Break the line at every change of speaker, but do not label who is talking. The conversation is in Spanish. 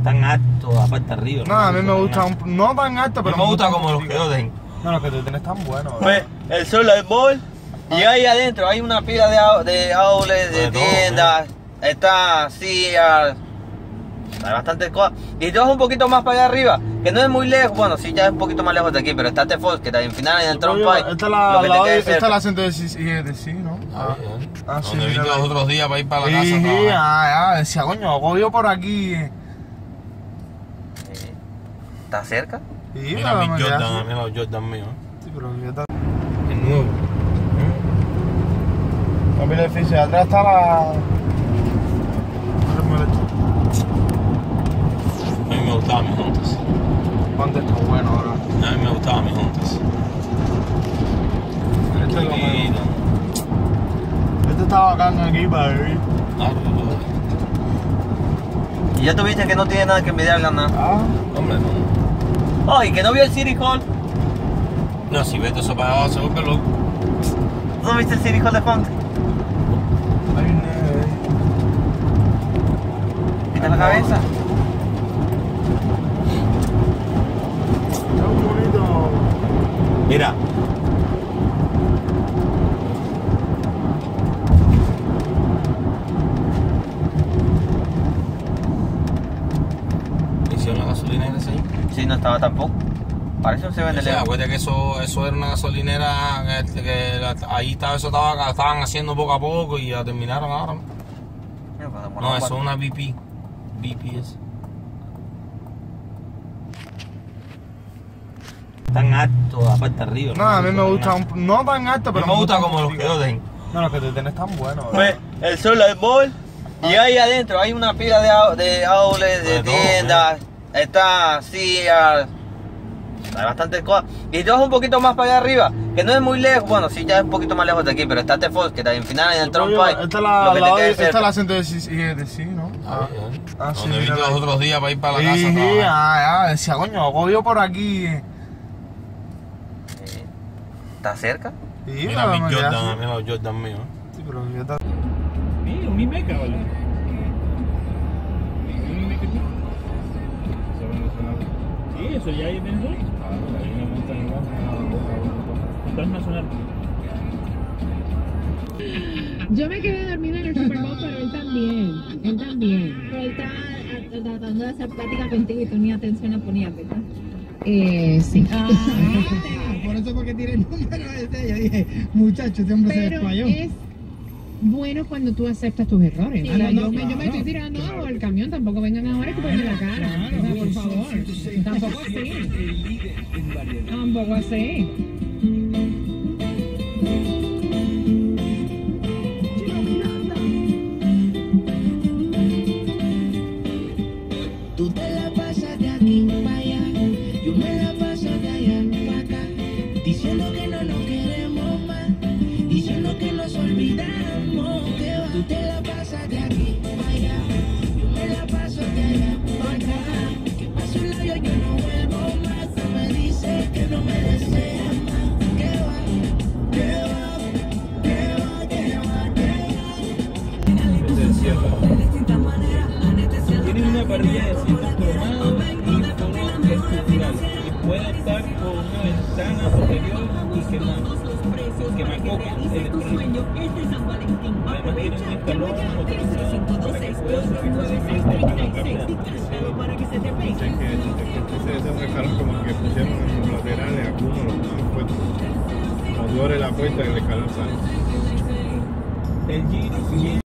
Tan alto, aparte arriba.
No, a mí me gusta no tan alto, pero
me gusta como los que yo tengo.
No, los que tú tienes tan buenos.
Pues, el Solar Mall, y ahí adentro hay una pila de outlets, de tiendas, está Sears, hay bastantes cosas. Y tú vas un poquito más para allá arriba, que no es muy lejos, bueno, sí, ya es un poquito más lejos de aquí, pero está T-Fox, que está en final en el Trump Pike.
Esta es la 117, sí, ¿no? Sí,
donde vine los otros días para ir para la casa.
Sí, decía, coño, cogió por aquí.
¿Está cerca?
Sí,
Mira mi Jordan, mira los Jordan míos.
Sí, pero ya está.
El nuevo.
No, mira el edificio, atrás está la...
A mí me gustaban mis juntas.
¿Cuánto está bueno ahora?
A mí me gustaban mis juntas.
Este está bacán aquí para vivir.
Y ya tuviste que no tiene nada que envidiarle a nada.
Hombre, no.
Oh, y que no vio el City Hall.
No, si ves eso para abajo, se vuelve loco.
¿No viste el City Hall de Fonte? ¿Viste la cabeza?
Está muy bonito.
Mira. ¿Hicieron la gasolinera esa ahí?
Sí, no estaba tampoco. Parece un 7-Eleven.
Acuérdate que eso era una gasolinera ahí estaba, estaban haciendo poco a poco y la terminaron ahora. No, eso es una BP. BPS.
Tan alto, aparte arriba.
No, a mí me gusta no tan alto, pero
me gusta como los que yo tengo.
No, los que tú tienes tan buenos.
Pues, el Solar Mall, y ahí adentro hay una pila de outlets, de tiendas, está Sears, hay bastantes cosas. Y tú vas un poquito más para allá arriba, que no es muy lejos, bueno, sí, ya es un poquito más lejos de aquí, pero está T-Fox, que está en final en el Trump Pike.
Esta es la 117, sí, ¿no? Sí,
donde vine los otros días para ir para la casa.
Sí, decía, coño, cogió por aquí.
¿Está cerca?
Sí,
Mira mi Jordan, mira los Jordan míos.
Sí, pero ya está.
Mira, un Imeca, ¿vale? Sí, eso ya hay Venezuela. Hay una montaña transnacional.
Yo me quedé dormida en el Super Bowl, pero él también. Pero él estaba tratando de hacer plática contigo y tú ni atención le ponías, ¿verdad? Sí.
Por eso porque tiré el número ese, yo dije, muchacho, este hombre se
Pero
desplayó.
es bueno cuando tú aceptas tus errores.
Sí,
Ahora,
no,
yo me
claro,
estoy tirando al camión, tampoco vengan ahora a escuparme la cara.
Claro,
O sea, por favor. Tampoco así. Tampoco así.
Tú te la pasas de aquí para allá, yo me la paso de allá para acá, diciendo que no nos queremos más, diciendo que nos olvidamos, que va. Tú te la pasas de aquí para allá, yo me la paso de allá para acá, que paso un labio yo no vuelvo más, tú me dices que no me deseas más, que va, que va, que va, que va, que va.
Tiene una parrilla de asientos cromados y fondo estructural. Y puede estar con una ventana posterior y quemacoca electrónico. Además tiene un escalón motorizado para que pueda subir fácilmente a la cámara.
Ese es un escalón como el que pusieron en los laterales, algunos los han puesto. Cuando abre la puerta el escalón sale.
El G